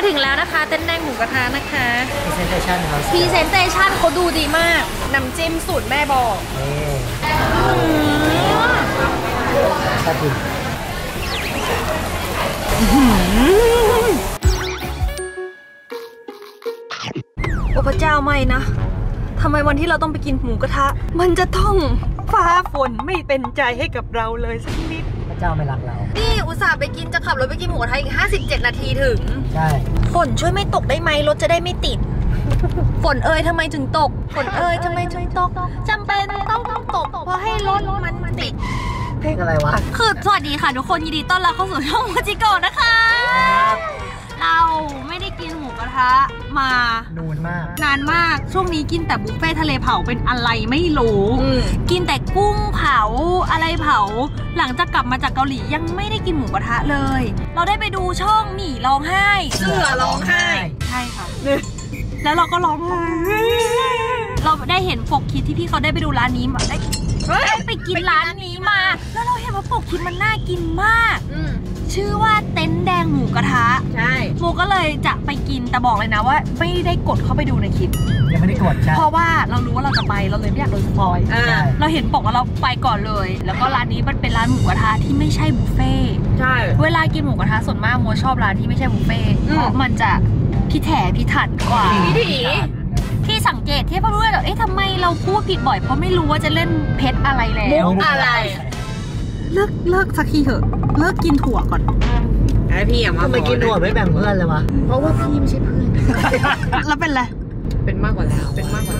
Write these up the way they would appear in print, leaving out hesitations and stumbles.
ถึงแล้วนะคะเต้นแดงหมูกระทะนะคะพรีเซนเตชันเขาดูดีมากน้ำจิ้มสูตรแม่บอกชอบกินโอ้พระเจ้าไม่นะทำไมวันที่เราต้องไปกินหมูกระทะมันจะต้องฟ้าฝนไม่เป็นใจให้กับเราเลยสักนิดพระเจ้าไม่รักเรานี่อุตส่าห์ไปกินจะขับรถไปกินหมูกระทะอีก57 นาทีถึงใช่ฝนช่วยไม่ตกได้ไหมรถจะได้ไม่ติดฝนเอ่ยทำไมถึงตกฝนเอ่ยทำไมถึงตกจำเป็นต้องตกเพราะให้รถมันติดเพลงอะไรวะคือสวัสดีค่ะทุกคนยินดีต้อนรับเข้าสู่ช่องมาจิโกะนะคะเราไม่ได้กินหมูกระทะมานานมากช่วงนี้กินแต่บุฟเฟ่ทะเลเผาเป็นอะไรไม่รู้กินแต่กุ้งเผาอะไรเผาหลังจากกลับมาจากเกาหลียังไม่ได้กินหมูกระทะเลยเราได้ไปดูช่องหมี่ร้องไห้เสือร้องไห้ใช่ค่ะแล้วเราก็ร้องไห้เราได้เห็นปกคลิปที่พี่เขาได้ไปดูร้านนี้มาได้ไปกินร้านนี้มาแล้วเราเห็นว่าปกคลิปมันน่ากินมากชื่อว่าเต็นท์แดงหมูกระทะใช่โมก็เลยจะไปกินแต่บอกเลยนะว่าไม่ได้กดเข้าไปดูในคลิปยังไม่ได้กดใช่เพราะว่าเรารู้ว่าเราจะไปเราเลยไม่อยากโดนสปอยเราเห็นปกว่าเราไปก่อนเลยแล้วก็ร้านนี้มันเป็นร้านหมูกระทะที่ไม่ใช่บุฟเฟ่ใช่เวลากินหมูกระทะส่วนมากโมชอบร้านที่ไม่ใช่บุฟเฟ่เพราะมันจะพิถันกว่าที่สังเกตที่พ่อรู้เลยเอ๊ะทำไมเราพูดผิดบ่อยเพราะไม่รู้ว่าจะเล่นเพชรอะไรแล้วมุกอะไรเลิกสักทีเถอะเลิกกินถั่วก่อนไอพี่อย่ามาทำไมกินถั่วไม่แบ่งเพื่อนเลยวะเพราะว่าพี่ไม่ใช่เพื่อนแล้วเป็นอะไรเป็นมากกว่าแล้วเป็นมากกว่า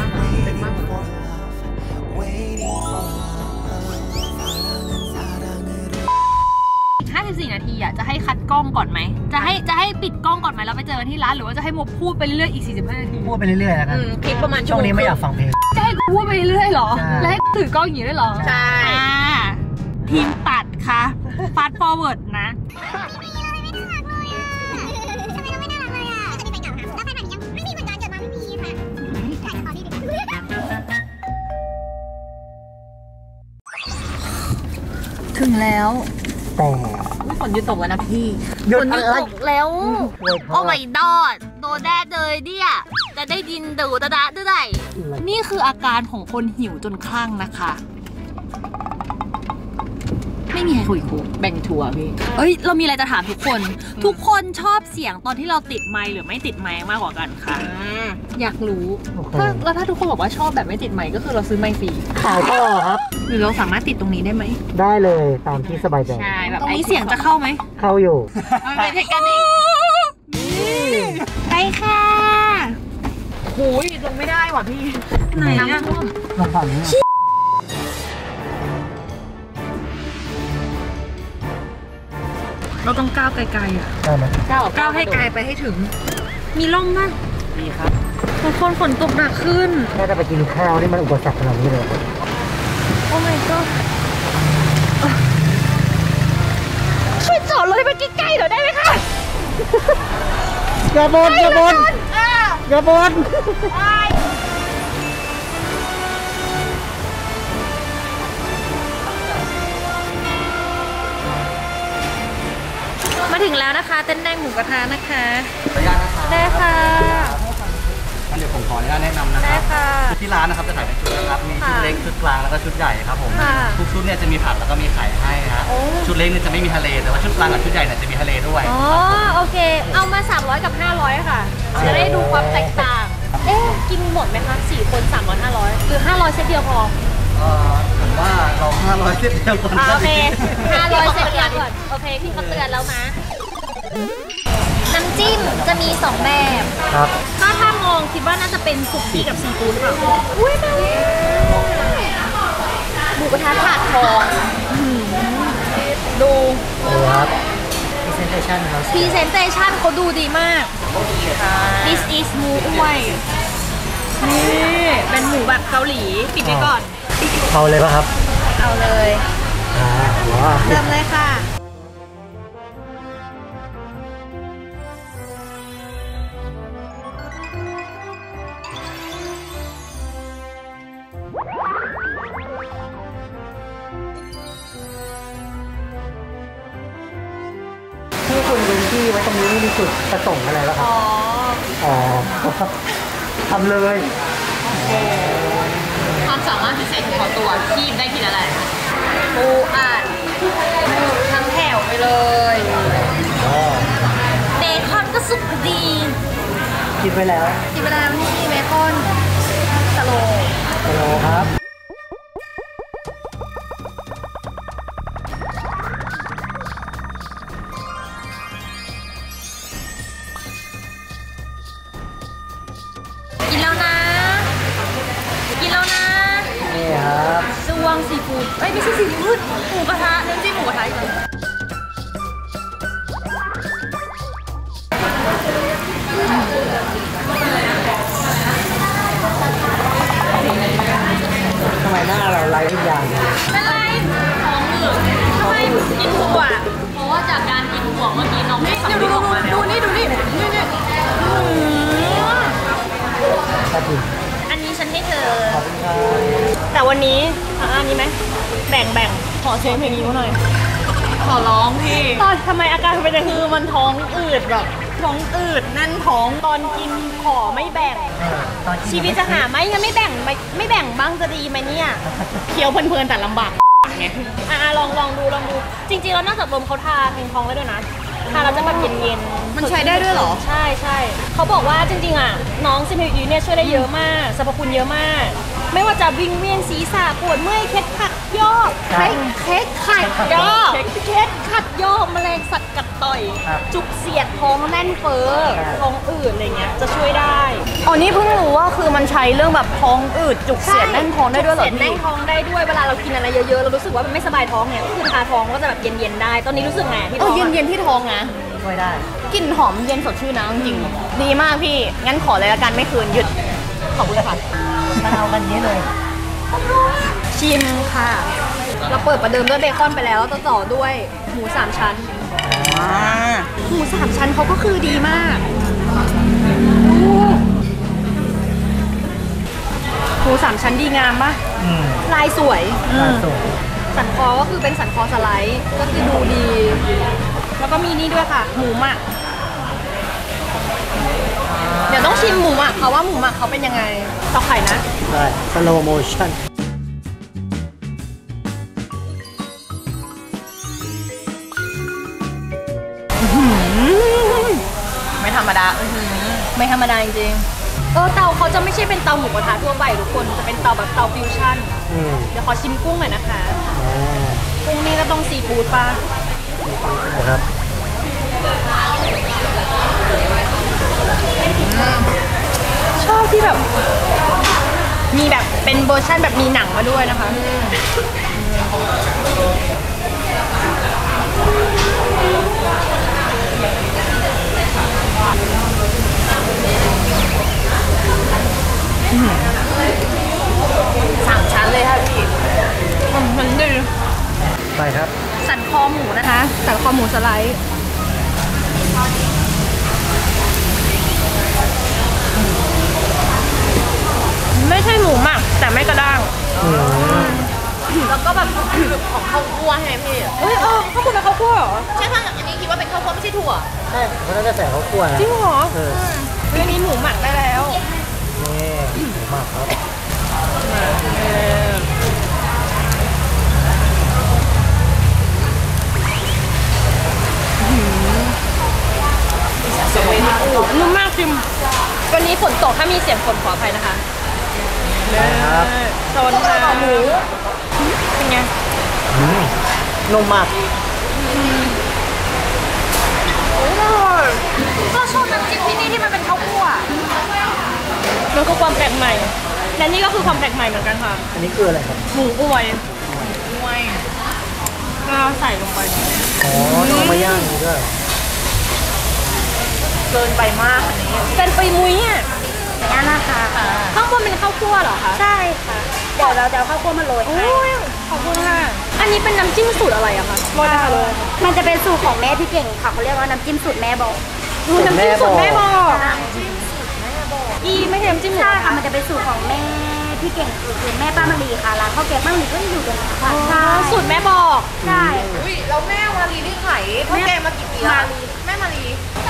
54 นาทีอ่ะจะให้คัดกล้องก่อนไหมจะให้ปิดกล้องก่อนไหมแล้วไปเจอกันที่ร้านหรือว่าจะให้โมพูดไปเรื่อยๆอีก45 นาทีพูดไปเรื่อยๆแล้วกันคลิปประมาณช่วงนี้ไม่อยากฟังเพลงจะให้พูดไปเรื่อยๆหรอแล้วให้ถือกล้องอย่างนี้ได้หรอใช่ทีมตัดค่ะฟาสต์ฟอร์เวิร์ดนะถึงแล้วแต่ฝนหยุดตกแล้วนะพี่ฝนหยุดตกแล้วโอ้ my god โดนแดดเลยเนี่ยจะได้ดินดูตะดะด้วยนี่คืออาการของคนหิวจนคลั่งนะคะไม่มีใครคุยกูแบ่งทัวร์พี่เรามีอะไรจะถามทุกคนชอบเสียงตอนที่เราติดไมค์หรือไม่ติดไมค์มากกว่ากันค่ะอยากรู้ถ้าทุกคนบอกว่าชอบแบบไม่ติดไมค์ก็คือเราซื้อไมค์ฟรีขายต่อครับหรือเราสามารถติดตรงนี้ได้ไหมได้เลยตามที่สบายใจใช่แบบตรงนี้เสียงจะเข้าไหมเข้าอยู่ไปเทคกันอีกไปค่ะโหยลงไม่ได้ว่ะพี่ไหนอะลงฝั่งนี้เราต้องก้าวไกลๆอ่ะได้ไหมก้าวให้ไกลไปให้ถึงมีร่องมั้ยมีครับทุกคนฝนตกหนักขึ้นแค่จะไปกินข้าวนี่มันอุปสรรคขนาดนี้เลยโอ้ my god ช่วยจอดรถไปใกล้ๆเดี๋ยวได้ไหมคะอย่าบ่นมาถึงแล้วนะคะเต้นแดงหมูกระทะนะคะได้ค่ะเดี๋ยวผมขออนุญาตแนะนำนะครับที่ร้านนะครับจะขายเป็นชุดนะครับมีชุดเล็กชุดกลางแล้วก็ชุดใหญ่ครับผมทุกชุดเนี่ยจะมีผักแล้วก็มีไข่ให้ฮะชุดเล็กเนี่ยจะไม่มีทะเลแต่ว่าชุดกลางกับชุดใหญ่เนี่ยจะมีทะเลด้วยอ๋อโอเคเอามา300กับ500ค่ะจะได้ดูความแตกต่างกินหมดไหมคะ4 คน300 500หรือ500เซตเดียวพอผมว่าเรา500เซตเดียวก่อนโอเค500เซตเดียวก่อนโอเคพี่เขาเตือนแล้วนะน้ำจิ้มจะมี2แบบครับถ้ามองคิดว่าน่าจะเป็นสุกี้กับซีฟู้ดหรือเปล่าอุ้ยแบบหมูกระทะถาดทองดูครับพรีเซนเตชันเขาดูดีมาก This is หมูอ้วยนี่เป็นหมูแบบเกาหลีปิดไว้ก่อนเอาเลยป่ะครับเอาเลยเริ่มเลยค่ะที่คุณยืนที่ไว้ตรงนี้มีจุดประสงค์อะไรแล้วครับอ๋อทำเลยความสามารถพิเศษของตัวคีบได้ทีละอะไรปูอัดทั้งแถวไปเลยเบคอนก็สุกดีกินไปแล้วกินไปแล้วนี่เบคอนสโลว์ฮัลโหลครับกินแล้วนะกินแล้วนะนี่ครับซวงซีฟู้ดไม่ใช่ซีฟู้ดหมูกระทะน้ำจิ้มหมูกระทะอีกแล้วทำไมหน้าเราไร้ทุกอย่างเป็นไรท้องอืดทำไมกินถั่วเพราะว่าจากการกินถั่วเมื่อกี้น้องไม่สำเร็จออกมาแล้วดูนี่ครับผมอันนี้ฉันให้เธอขอบคุณครับแต่วันนี้อันนี้ไหมแบ่งขอเซฟเพลงนี้มาหน่อยขอร้องพี่ตอนทำไมอาการเป็นอย่างนี้คือมันท้องอืดแบบท้องอืดแน่นท้องตอนกินขอไม่แบ่งชีวิตจะหาไหมยังไม่แบ่งบ้างจะดีไหมเนี่ยเคี้ยวเพลินๆแต่ลำบากไงลองดูจริงๆแล้วนอกจากลมเขาทาแทงท้องได้ด้วยนะทาเราจะแบบเย็นๆมันใช้ได้ด้วยเหรอใช่เขาบอกว่าจริงๆน้องซิมเฮอีเนี่ยช่วยได้เยอะมากสรรพคุณเยอะมากไม่ว่าจะวิงเวียนศีรษะปวดเมื่อยเคล็ดขัดยอกเคล็ดขัดยอกแมลงสัตว์กัดต่อยจุกเสียดท้องแน่นเฟ้อท้องอืดอะไรเงี้ยจะช่วยได้อ๋อนี่เพิ่งรู้ว่าคือมันใช้เรื่องแบบท้องอืดจุกเสียดแน่นท้องได้ด้วยเหรอพี่แน่นท้องได้ด้วยเวลาเรากินอะไรเยอะๆเรารู้สึกว่ามันไม่สบายท้องเนี่ยคือทาท้องก็จะแบบเย็นๆได้ตอนนี้รู้สึกไงที่ท้องเย็นที่ท้องนะช่วยได้กลิ่นหอมเย็นสดชื่นนะจริงดีมากพี่งั้นขอเลยละกันไม่คืนหยุดขอบคุณค่ะมาเอากันนี้เลยชิมค่ะเราเปิดประเดิมด้วยเบคอนไปแล้วแล้วต่อด้วยหมู3ชั้นหมู3ชั้นเขาก็คือดีมากหมู3ชั้นดีงามปะลายสวยสันคอก็คือเป็นสันคอสไลด์ก็คือดูดีแล้วก็มีนี่ด้วยค่ะหมูหมักเดี๋ยวต้องชิมหมูหมักเขาว่าหมูหมักเขาเป็นยังไงต่อไข่นะได้สโลว์โมชั่นไม่ธรรมดาไม่ธรรมดาจริงเตาเขาจะไม่ใช่เป็นเตาหมูกระทะทั่วไปทุกคนจะเป็นเตาแบบเตาฟิวชั่นเดี๋ยวขอชิมกุ้งหน่อยนะคะกุ้งนี่ก็ต้องซีฟู้ดป่ะนะครับชอบที่แบบมีแบบเป็นเวอร์ชั่นแบบมีหนังมาด้วยนะคะ3 ชั้นเลยค่ะพี่มันดีไปครับสันคอหมูนะคะสันคอหมูสไลด์ไม่ใช่หมูหมักแต่ไม่กระด้างแล้วก็แบบของข้าวคั่วใช่ไหมพี่ข้าวคั่วเป็นข้าวคั่วเหรอใช่ค่ะอันนี้คิดว่าเป็นข้าวคั่วไม่ใช่ถั่วใช่เขาน่าจะใส่ข้าวคั่วนะจริงเหรอเรื่องนี้หมูหมักได้แล้วนี่หมูหมักครับนุ่มมากจริงวันนี้ฝนตกถ้ามีเสียงฝนขออภัยนะคะครับโซนหมูเป็นไงนุ่มมากก็ชอบน้ำจิ้มที่นี่ที่มันเป็นข้าวคั่วมันคือความแปลกใหม่และนี่ก็คือความแปลกใหม่เหมือนกันค่ะอันนี้คืออะไรครับหมูอวยก็ใส่ลงไปต้องมาย่างด้วยเกินไปมากอันนี้เป็นไปมุ้ยอ่ะนี่นะคะข้างบนเป็นข้าวคั่วเหรอคะใช่ค่ะเดี๋ยวเราจะเอาข้าวคั่วมาโรยให้ขอบคุณค่ะอันนี้เป็นน้ำจิ้มสูตรอะไรอะคะโรยนะคะโรยมันจะเป็นสูตรของแม่พี่เก่งค่ะเขาเรียกว่าน้ำจิ้มสูตรแม่บอกน้ำจิ้มสูตรแม่บอกไม่ใช่น้ำจิ้มหมูใช่ค่ะมันจะเป็นสูตรของแม่พี่เก่งคือแม่ป้ามะลีค่ะร้านข้าวแกงป้ามะลีก็อยู่ตรงนี้ค่ะสูตรแม่บอกใช่แล้วแม่วารีนี่ขายข้าวแกงมากี่ปีแล้วแม่มารี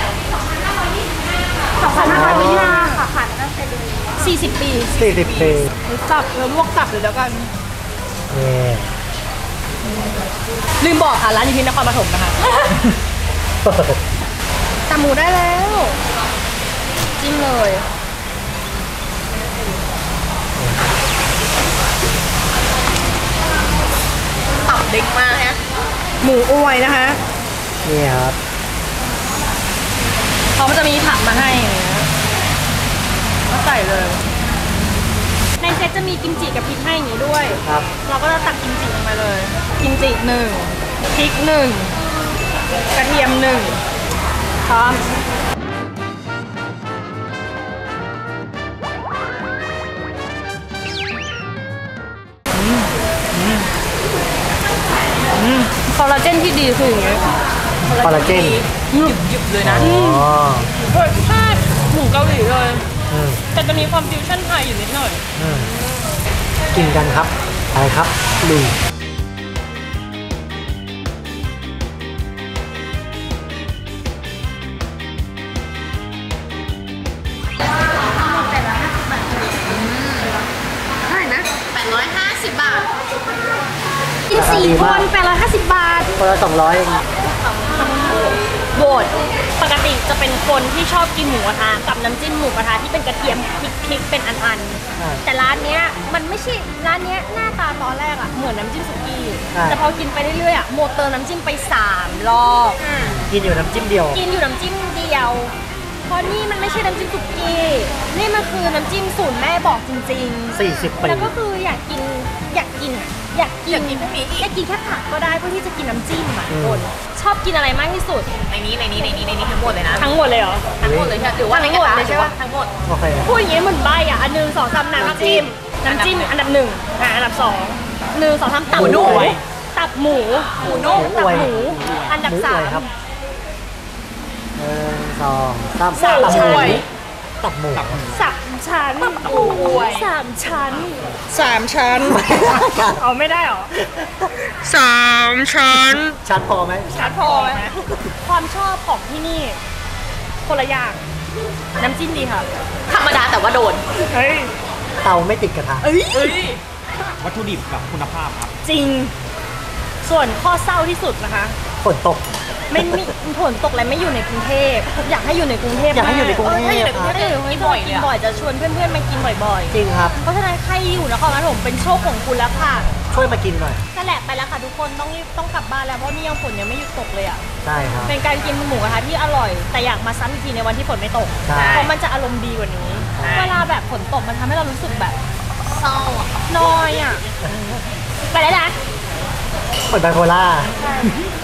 2,525ค่ะค่ะตั้งแต่เดือน 40 ปี 40 ปีจับแล้วลวกจับเลยแล้วกันนี่ลืมบอกค่ะร้านอยู่ที่นครปฐมนะคะ แต่หมูได้แล้วจิ้มเลยตับเด็กมากฮะหมูอวยนะคะนี่ครับเขาจะมีผักมาให้อย่างเงี้ยก็ใส่เลยในเซตจะมีกิมจิกับพริกให้อย่างงี้ด้วยครับเราก็จะตักกิมจิลงไปเลย กิมจิ1พริก1กระเทียม1พร้อมคอลลาเจนที่ดีคืออย่างเงี้ยคอลลาเจนหยุบเลยนะอ๋อรสชาติหมูเกาหลีเลยอืมแต่จะมีความฟิวชั่นไทยอยู่นิดหน่อยอืมกินกันครับไปครับลุยเท่าไหร่นะ850 บาทกิน4 คน850 บาทคนละ200เองโบดปกติจะเป็นคนที่ชอบกินหมูกระทะกับน้ำจิ้มหมูกระทะที่เป็นกระเทียมพริกเป็นอันๆแต่ร้านเนี้ยมันไม่ใช่ร้านเนี้ยหน้าตาตอนแรกอะเหมือนน้ำจิ้มสุกี้แต่พอกินไปเรื่อยๆอะโมเติมน้ำจิ้มไป3 รอบกินอยู่น้ำจิ้มเดียวกินอยู่น้ำจิ้มเดียวเพราะนี่มันไม่ใช่น้ำจิ้มสุกี้นี่มันคือน้ำจิ้มสูตรแม่บอกจริงๆ 40 ปีแล้วก็คืออยากกินพวกนี้อีกอยากกินแค่ผักก็ได้เพื่อที่จะกินน้ำจิ้มอ่ะคนชอบกินอะไรมากที่สุดในนี้ทั้งหมดเลยนะทั้งหมดเลยเหรอทั้งหมดเลยหรือว่าทั้งหมดเลยใช่ปะทั้งหมดโอเคพูดอย่างงี้เหมือนใบอ่ะอัน1 2 3น้ำจิ้มอันดับ1อันดับ2 1 2 3ตับหมูตับหมูนุ่มตับหมูอันดับหมูอวยครับ 3 1 2 3 สามชั้นตับหมู 3 ชั้น3 ชั้น3 ชั้นเอาไม่ได้หรอ3 ชั้นชัดพอไหมชัดพอไหมความชอบของที่นี่คนละอย่างน้ำจิ้มดีค่ะธรรมดาแต่ว่าโดนเฮ้ยเตาไม่ติดกระทะวัตถุดิบกับคุณภาพครับจริง ส่วนข้อเศร้าที่สุดนะคะฝนตกไม่มีฝนตกและไม่อยู่ในกรุงเทพอยากให้อยู่ในกรุงเทพอยากให้อยู่ในกรุงเทพถ้าอยู่ในกรุงเทพจะกินบ่อยกินบ่อยจะชวนเพื่อนๆมากินบ่อยจริงครับๆเพราะฉะนั้นใครอยู่นครปฐมเป็นโชคของคุณแล้วค่ะช่วยมากินหน่อยนั่นแหละไปแล้วค่ะทุกคนต้องรีบต้องกลับบ้านแล้วเพราะนี่ยังฝนยังไม่หยุดตกเลยอ่ะใช่ครับเป็นการกินหมูกระทะที่อร่อย แต่อยากมาซ้ำอีกทีในวันที่ฝนไม่ตกใช่เพราะมันจะอารมณ์ดีกว่านี้ใช่เวลาแบบฝนตกมันทำให้เรารู้สึกแบบเศร้าอ่ะนอยอ่ะไปแล้วนะเหมือนไบโพล่าใช่